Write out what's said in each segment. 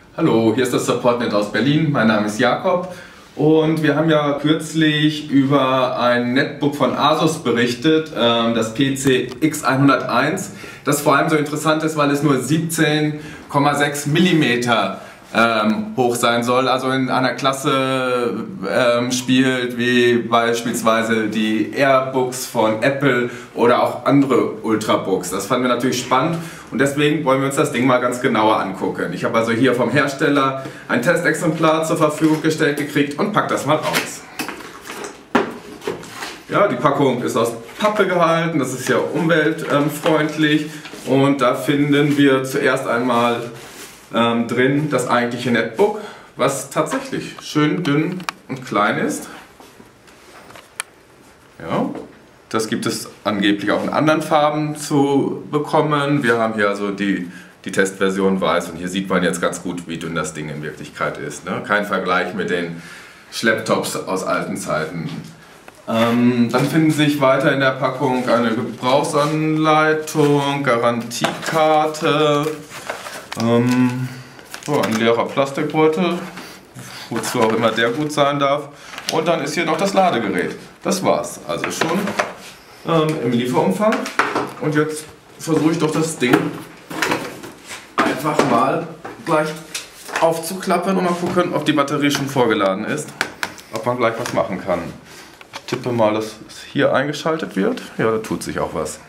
Hallo, hier ist das SupportNet aus Berlin. Mein Name ist Jakob und wir haben ja kürzlich über ein Netbook von Asus berichtet, das PC X101, das vor allem so interessant ist, weil es nur 17,6 mm hoch sein soll, also in einer Klasse spielt wie beispielsweise die Airbooks von Apple oder auch andere Ultrabooks. Das fanden wir natürlich spannend und deswegen wollen wir uns das Ding mal ganz genauer angucken. Ich habe also hier vom Hersteller ein Testexemplar zur Verfügung gestellt gekriegt und pack das mal aus. Ja, die Packung ist aus Pappe gehalten, das ist ja umweltfreundlich und da finden wir zuerst einmal drin das eigentliche Netbook, was tatsächlich schön dünn und klein ist. Ja, das gibt es angeblich auch in anderen Farben zu bekommen. Wir haben hier also die Testversion weiß und hier sieht man jetzt ganz gut, wie dünn das Ding in Wirklichkeit ist. Ne? Kein Vergleich mit den Schlepptops aus alten Zeiten. Dann finden sich weiter in der Packung eine Gebrauchsanleitung, Garantiekarte, ein leerer Plastikbeutel, wozu auch immer der gut sein darf. Und dann ist hier noch das Ladegerät. Das war's. Also schon im Lieferumfang. Und jetzt versuche ich doch das Ding einfach mal gleich aufzuklappen und mal gucken, ob die Batterie schon vorgeladen ist. Ob man gleich was machen kann. Ich tippe mal, dass es hier eingeschaltet wird. Ja, da tut sich auch was.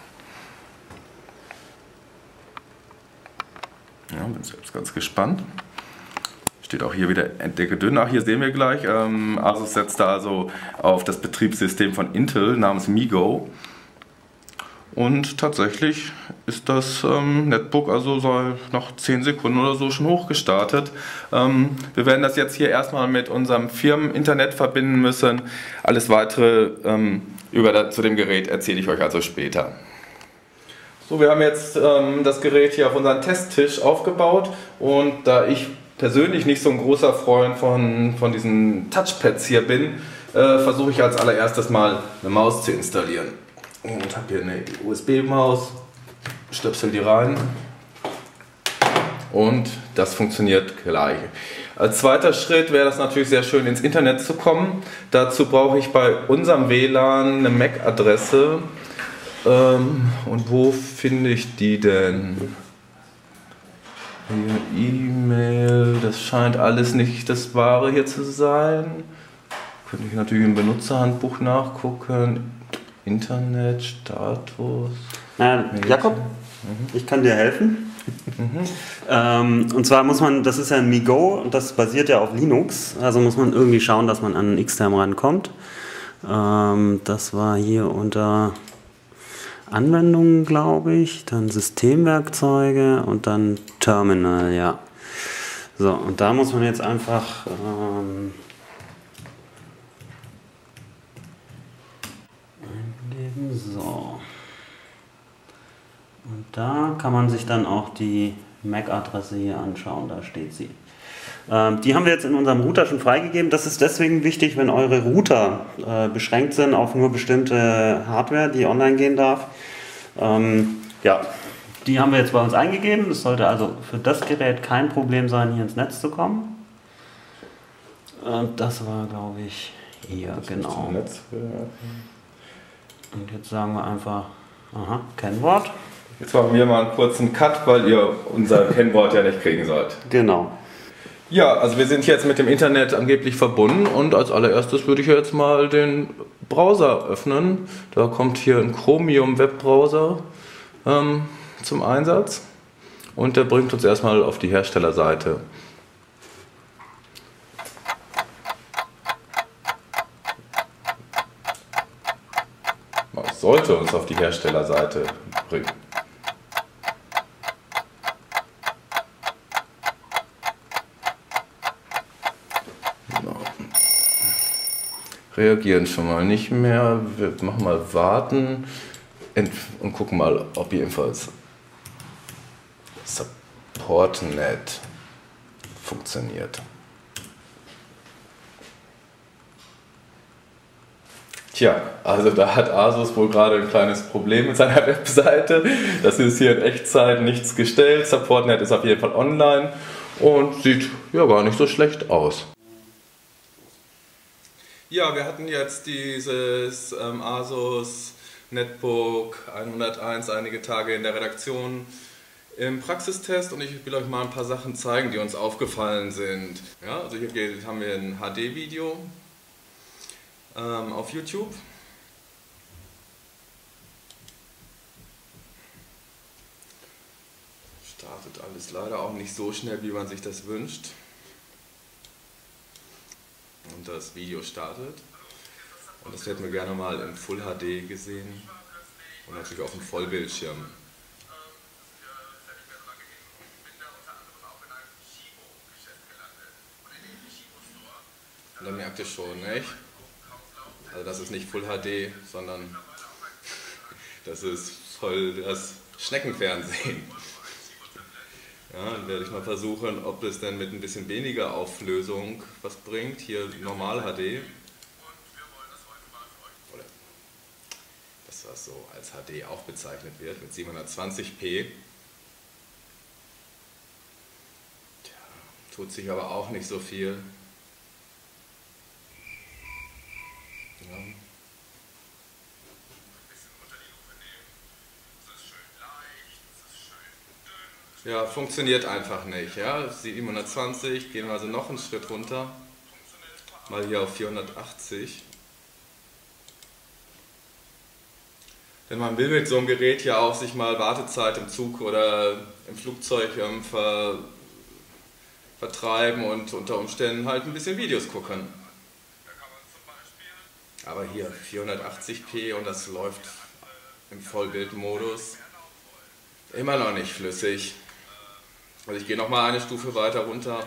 Ja, bin selbst ganz gespannt. Steht auch hier wieder Entdecke dünn. Ach, hier sehen wir gleich. Asus setzt da also auf das Betriebssystem von Intel namens MeeGo. Und tatsächlich ist das Netbook also nach 10 Sekunden oder so schon hochgestartet. Wir werden das jetzt hier erstmal mit unserem Firmeninternet verbinden müssen. Alles weitere zu dem Gerät erzähle ich euch also später. So, wir haben jetzt das Gerät hier auf unseren Testtisch aufgebaut und da ich persönlich nicht so ein großer Freund von diesen Touchpads hier bin, versuche ich als allererstes mal eine Maus zu installieren. Und habe hier eine USB-Maus, stöpsel die rein und das funktioniert gleich. Als zweiter Schritt wäre das natürlich sehr schön, ins Internet zu kommen. Dazu brauche ich bei unserem WLAN eine MAC-Adresse. Und wo finde ich die denn? Hier E-Mail, das scheint alles nicht das Wahre hier zu sein. Könnte ich natürlich im Benutzerhandbuch nachgucken. Internet, Status. Jakob, ich kann dir helfen. Und zwar muss man, das ist ja ein MeeGo und das basiert ja auf Linux, also muss man irgendwie schauen, dass man an Xterm rankommt. Das war hier unter Anwendungen, glaube ich, dann Systemwerkzeuge und dann Terminal, ja. So, und da muss man jetzt einfach eingeben, so. Und da kann man sich dann auch die MAC-Adresse hier anschauen, da steht sie. Die haben wir jetzt in unserem Router schon freigegeben. Das ist deswegen wichtig, wenn eure Router beschränkt sind auf nur bestimmte Hardware, die online gehen darf. Ja, die haben wir jetzt bei uns eingegeben. Es sollte also für das Gerät kein Problem sein, hier ins Netz zu kommen. Das war, glaube ich, hier, genau. Und jetzt sagen wir einfach, aha, Kennwort. Jetzt machen wir mal einen kurzen Cut, weil ihr unser Kennwort ja nicht kriegen sollt. Genau. Ja, also wir sind jetzt mit dem Internet angeblich verbunden und als allererstes würde ich jetzt mal den Browser öffnen. Da kommt hier ein Chromium Webbrowser zum Einsatz und der bringt uns erstmal auf die Herstellerseite. Es sollte uns auf die Herstellerseite bringen. Reagieren schon mal nicht mehr. Wir machen mal warten und gucken mal, ob jedenfalls SupportNet funktioniert. Tja, also da hat Asus wohl gerade ein kleines Problem mit seiner Webseite. Das ist hier in Echtzeit nichts gestellt. SupportNet ist auf jeden Fall online und sieht ja gar nicht so schlecht aus. Ja, wir hatten jetzt dieses Asus Netbook 101 einige Tage in der Redaktion im Praxistest und ich will euch mal ein paar Sachen zeigen, die uns aufgefallen sind. Ja, also hier haben wir ein HD-Video auf YouTube. Startet alles leider auch nicht so schnell, wie man sich das wünscht. Und das Video startet. Und das hätten wir gerne mal in Full HD gesehen. Und natürlich auf dem Vollbildschirm. Und dann merkt ihr schon, nicht? Also das ist nicht Full HD, sondern das ist voll das Schneckenfernsehen. Ja, dann werde ich mal versuchen, ob es denn mit ein bisschen weniger Auflösung was bringt. Hier normal HD. Oder das, was so als HD auch bezeichnet wird, mit 720p. Tja, tut sich aber auch nicht so viel. Ja. Ja, funktioniert einfach nicht. Ja? 720, gehen wir also noch einen Schritt runter. Mal hier auf 480. Denn man will mit so einem Gerät ja auch sich mal Wartezeit im Zug oder im Flugzeug vertreiben und unter Umständen halt ein bisschen Videos gucken. Aber hier 480p und das läuft im Vollbildmodus immer noch nicht flüssig. Also ich gehe noch mal eine Stufe weiter runter.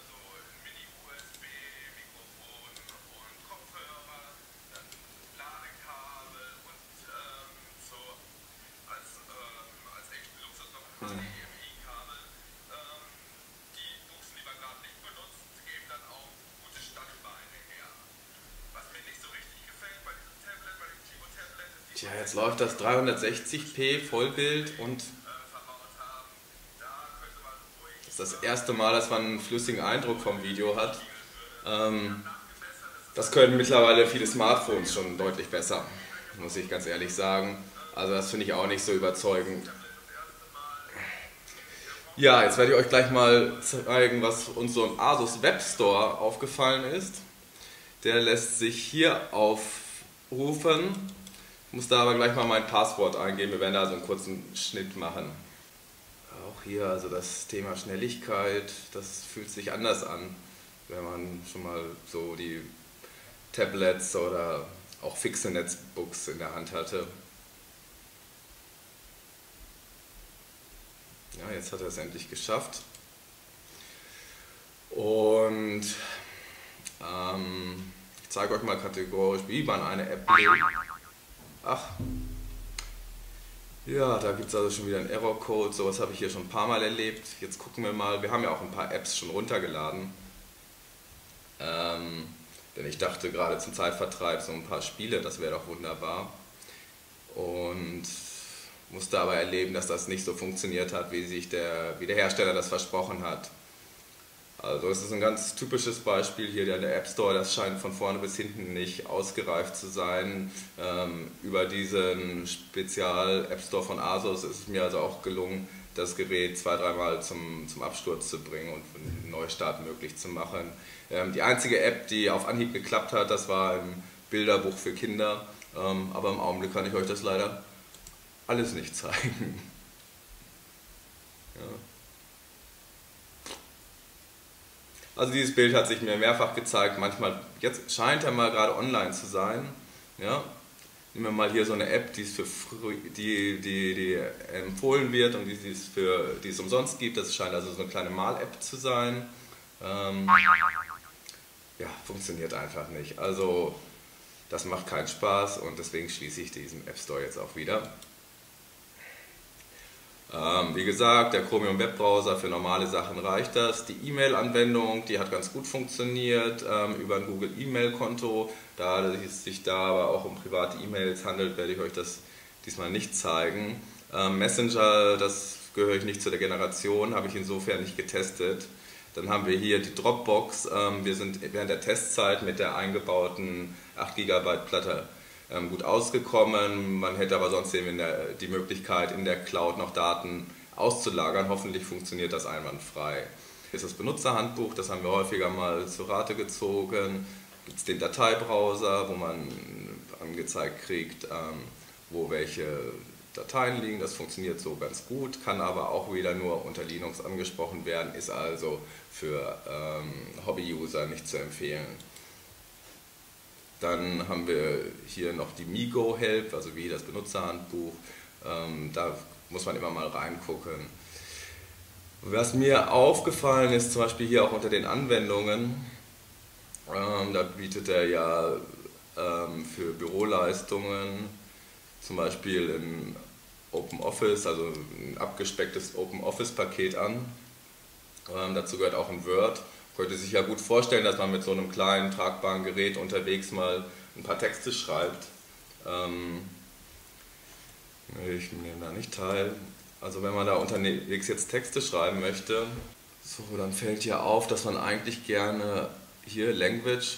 Tja, jetzt läuft das 360p Vollbild und das ist das erste Mal, dass man einen flüssigen Eindruck vom Video hat. Das können mittlerweile viele Smartphones schon deutlich besser, muss ich ganz ehrlich sagen. Also das finde ich auch nicht so überzeugend. Ja, jetzt werde ich euch gleich mal zeigen, was uns so im Asus Web Store aufgefallen ist. Der lässt sich hier aufrufen. Ich muss da aber gleich mal mein Passwort eingeben. Wir werden da so einen kurzen Schnitt machen. Auch hier, also das Thema Schnelligkeit, das fühlt sich anders an, wenn man schon mal so die Tablets oder auch fixe Netbooks in der Hand hatte. Ja, jetzt hat er es endlich geschafft. Und ich zeige euch mal kategorisch, wie man eine App lädt. Ach, ja, da gibt es also schon wieder einen Error-Code, sowas habe ich hier schon ein paar Mal erlebt. Jetzt gucken wir mal, wir haben ja auch ein paar Apps schon runtergeladen. Denn ich dachte gerade zum Zeitvertreib so ein paar Spiele, das wäre doch wunderbar. Und musste aber erleben, dass das nicht so funktioniert hat, wie der Hersteller das versprochen hat. Also es ist ein ganz typisches Beispiel hier, der App Store, das scheint von vorne bis hinten nicht ausgereift zu sein. Über diesen Spezial-App Store von Asus ist es mir also auch gelungen, das Gerät 2-3 Mal zum Absturz zu bringen und einen Neustart möglich zu machen. Die einzige App, die auf Anhieb geklappt hat, das war ein Bilderbuch für Kinder, aber im Augenblick kann ich euch das leider alles nicht zeigen. Ja. Also dieses Bild hat sich mir mehrfach gezeigt, manchmal, jetzt scheint er mal gerade online zu sein. Ja. Nehmen wir mal hier so eine App, die empfohlen wird und die es umsonst gibt. Das scheint also so eine kleine Mal-App zu sein. Ja, funktioniert einfach nicht. Also das macht keinen Spaß und deswegen schließe ich diesen App Store jetzt auch wieder. Wie gesagt, der Chromium Webbrowser für normale Sachen reicht das. Die E-Mail-Anwendung, die hat ganz gut funktioniert über ein Google E-Mail-Konto. Da es sich da aber auch um private E-Mails handelt, werde ich euch das diesmal nicht zeigen. Messenger, das gehöre ich nicht zu der Generation, habe ich insofern nicht getestet. Dann haben wir hier die Dropbox. Wir sind während der Testzeit mit der eingebauten 8 GB Platte gut ausgekommen. Man hätte aber sonst eben die Möglichkeit, in der Cloud noch Daten auszulagern. Hoffentlich funktioniert das einwandfrei. Hier ist das Benutzerhandbuch, das haben wir häufiger mal zu Rate gezogen. Gibt es den Dateibrowser, wo man angezeigt kriegt, wo welche Dateien liegen. Das funktioniert so ganz gut, kann aber auch wieder nur unter Linux angesprochen werden, ist also für Hobby-User nicht zu empfehlen. Dann haben wir hier noch die MeGo Help, also wie das Benutzerhandbuch. Da muss man immer mal reingucken. Was mir aufgefallen ist, zum Beispiel hier auch unter den Anwendungen, da bietet er ja für Büroleistungen zum Beispiel ein OpenOffice, also ein abgespecktes OpenOffice-Paket an. Dazu gehört auch ein Word. Könnte sich ja gut vorstellen, dass man mit so einem kleinen, tragbaren Gerät unterwegs mal ein paar Texte schreibt. Ich nehme da nicht teil. Also wenn man da unterwegs jetzt Texte schreiben möchte, so, dann fällt hier auf, dass man eigentlich gerne hier Language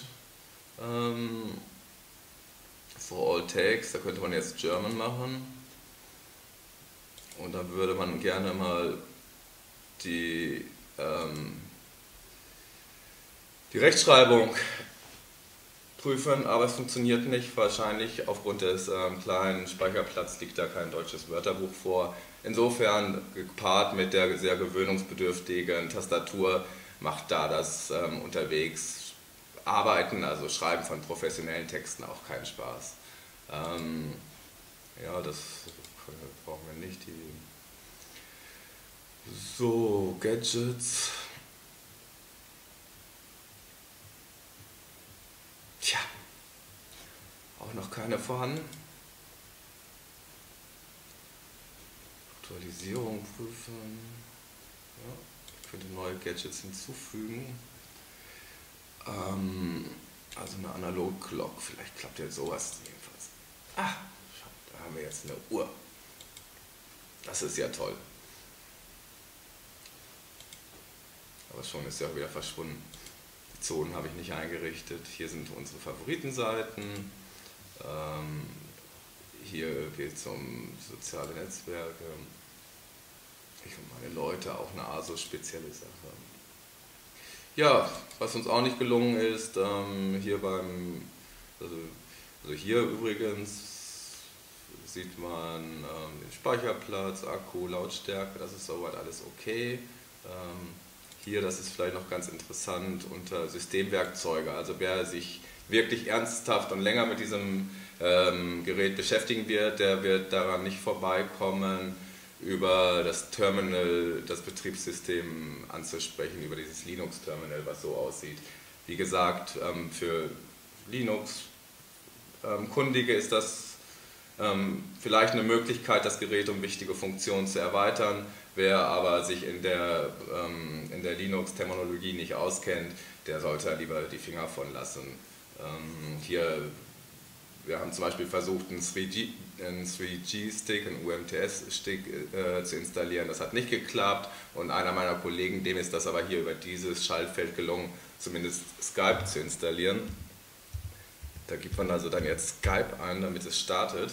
for all text, da könnte man jetzt German machen. Und dann würde man gerne mal die Rechtschreibung prüfen, aber es funktioniert nicht. Wahrscheinlich aufgrund des kleinen Speicherplatzes liegt da kein deutsches Wörterbuch vor. Insofern, gepaart mit der sehr gewöhnungsbedürftigen Tastatur, macht da das unterwegs Arbeiten, also Schreiben von professionellen Texten, auch keinen Spaß. Ja, das brauchen wir nicht. So, Gadgets. Tja, auch noch keine vorhanden. Aktualisierung prüfen. Ja, ich könnte neue Gadgets hinzufügen. Also eine Analog-Clock, vielleicht klappt ja sowas jedenfalls. Ah, da haben wir jetzt eine Uhr. Das ist ja toll. Aber schon ist sie auch wieder verschwunden. Die Zonen habe ich nicht eingerichtet. Hier sind unsere Favoritenseiten. Hier geht es um soziale Netzwerke. Ich und meine Leute, auch eine ASUS-spezielle Sache. Ja, was uns auch nicht gelungen ist, hier also hier übrigens sieht man den Speicherplatz, Akku, Lautstärke, das ist soweit alles okay. Hier, das ist vielleicht noch ganz interessant, unter Systemwerkzeuge, also wer sich wirklich ernsthaft und länger mit diesem Gerät beschäftigen wird, der wird daran nicht vorbeikommen, über das Terminal, das Betriebssystem anzusprechen, über dieses Linux-Terminal, was so aussieht. Wie gesagt, für Linux-Kundige ist das vielleicht eine Möglichkeit, das Gerät um wichtige Funktionen zu erweitern. Wer aber sich in der Linux-Terminologie nicht auskennt, der sollte lieber die Finger von lassen. Wir haben zum Beispiel versucht, einen 3G-Stick, einen UMTS-Stick zu installieren. Das hat nicht geklappt und einer meiner Kollegen, dem ist das aber hier über dieses Schaltfeld gelungen, zumindest Skype zu installieren. Da gibt man also dann jetzt Skype ein, damit es startet.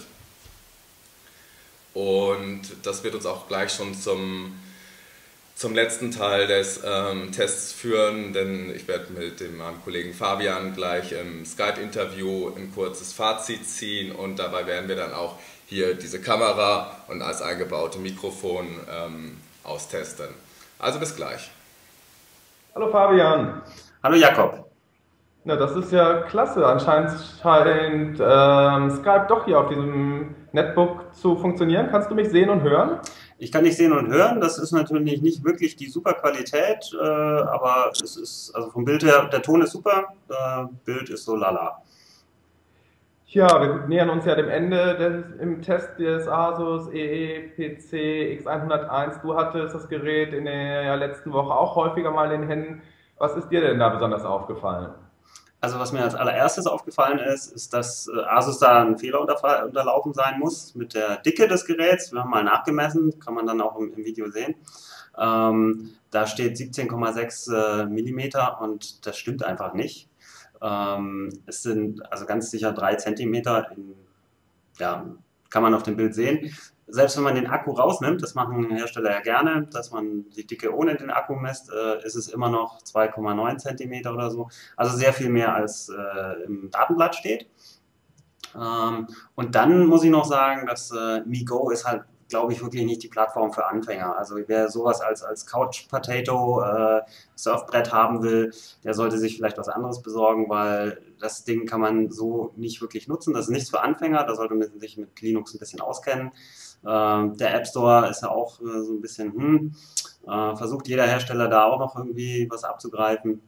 Und das wird uns auch gleich schon zum letzten Teil des Tests führen, denn ich werde mit meinem Kollegen Fabian gleich im Skype-Interview ein kurzes Fazit ziehen und dabei werden wir dann auch hier diese Kamera und als eingebaute Mikrofon austesten. Also bis gleich. Hallo Fabian. Hallo Jakob. Na, das ist ja klasse. Anscheinend scheint Skype doch hier auf diesem Netbook zu funktionieren. Kannst du mich sehen und hören? Ich kann dich sehen und hören. Das ist natürlich nicht wirklich die super Qualität, aber es ist, also vom Bild her, der Ton ist super, Bild ist so lala. Ja, wir nähern uns ja dem Ende im Test des Asus EE-PC X101. Du hattest das Gerät in der letzten Woche auch häufiger mal in den Händen. Was ist dir denn da besonders aufgefallen? Also was mir als allererstes aufgefallen ist, dass Asus da ein Fehler unterlaufen sein muss mit der Dicke des Geräts. Wir haben mal nachgemessen, kann man dann auch im Video sehen. Da steht 17,6 Millimeter und das stimmt einfach nicht. Es sind also ganz sicher 3 Zentimeter, ja, kann man auf dem Bild sehen. Selbst wenn man den Akku rausnimmt, das machen Hersteller ja gerne, dass man die Dicke ohne den Akku misst, ist es immer noch 2,9 Zentimeter oder so. Also sehr viel mehr als im Datenblatt steht. Und dann muss ich noch sagen, dass MeGo ist halt, glaube ich, wirklich nicht die Plattform für Anfänger. Also wer sowas als Couch Potato Surfbrett haben will, der sollte sich vielleicht was anderes besorgen, weil das Ding kann man so nicht wirklich nutzen. Das ist nichts für Anfänger, da sollte man sich mit Linux ein bisschen auskennen. Der App Store ist ja auch so ein bisschen, versucht jeder Hersteller da auch noch irgendwie was abzugreifen.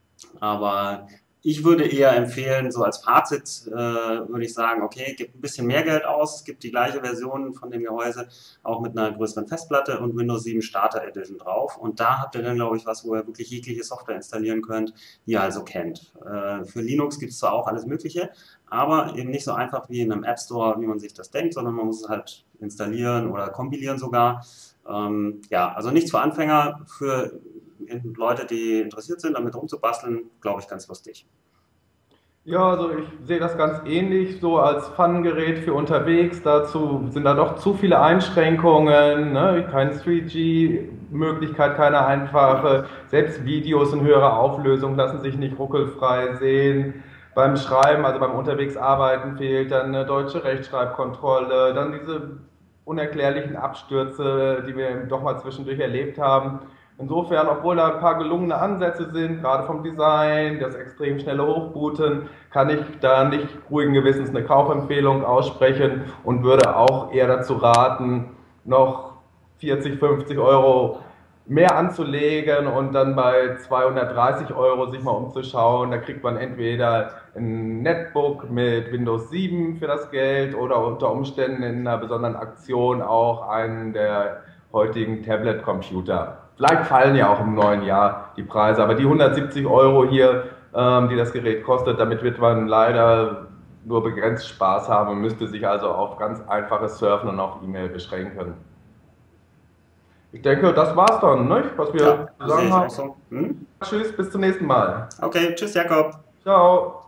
Aber ich würde eher empfehlen, so als Fazit würde ich sagen, okay, gebt ein bisschen mehr Geld aus, es gibt die gleiche Version von dem Gehäuse, auch mit einer größeren Festplatte und Windows 7 Starter Edition drauf. Und da habt ihr dann, glaube ich, was, wo ihr wirklich jegliche Software installieren könnt, die ihr also kennt. Für Linux gibt es zwar auch alles Mögliche, aber eben nicht so einfach wie in einem App Store, wie man sich das denkt, sondern man muss es halt installieren oder kompilieren sogar. Ja, also nichts für Anfänger, für Leute, die interessiert sind, damit rumzubasteln, glaube ich, ganz lustig. Ja, also ich sehe das ganz ähnlich, so als Fun-Gerät für unterwegs. Dazu sind da doch zu viele Einschränkungen, ne? Kein 3G-Möglichkeit, keine einfache. Selbst Videos in höherer Auflösung lassen sich nicht ruckelfrei sehen. Beim Schreiben, also beim Unterwegsarbeiten fehlt dann eine deutsche Rechtschreibkontrolle, dann diese unerklärlichen Abstürze, die wir doch mal zwischendurch erlebt haben. Insofern, obwohl da ein paar gelungene Ansätze sind, gerade vom Design, das extrem schnelle Hochbooten, kann ich da nicht ruhigen Gewissens eine Kaufempfehlung aussprechen und würde auch eher dazu raten, noch 40, 50 Euro mehr anzulegen und dann bei 230 Euro sich mal umzuschauen. Da kriegt man entweder ein Netbook mit Windows 7 für das Geld oder unter Umständen in einer besonderen Aktion auch einen der heutigen Tablet-Computer. Vielleicht fallen ja auch im neuen Jahr die Preise, aber die 170 Euro hier, die das Gerät kostet, damit wird man leider nur begrenzt Spaß haben und müsste sich also auf ganz einfaches Surfen und auf E-Mail beschränken. Ich denke, das war's dann, nicht? Was wir sagen haben. So. Tschüss, bis zum nächsten Mal. Okay, tschüss Jakob. Ciao.